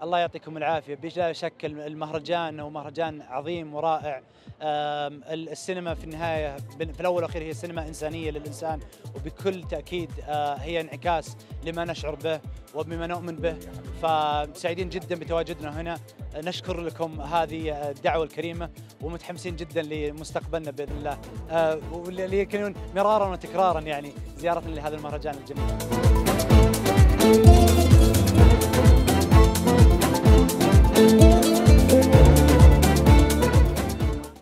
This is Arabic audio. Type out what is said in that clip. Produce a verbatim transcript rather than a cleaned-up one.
الله يعطيكم العافية. بلا شك المهرجان هو مهرجان عظيم ورائع. السينما في النهاية في الأول والأخير هي سينما إنسانية للإنسان، وبكل تأكيد هي انعكاس لما نشعر به وبما نؤمن به. فسعيدين جدا بتواجدنا هنا، نشكر لكم هذه الدعوة الكريمة ومتحمسين جدا لمستقبلنا بإذن الله، واللي يكونون مرارا وتكرارا يعني زيارتنا لهذا المهرجان الجميل.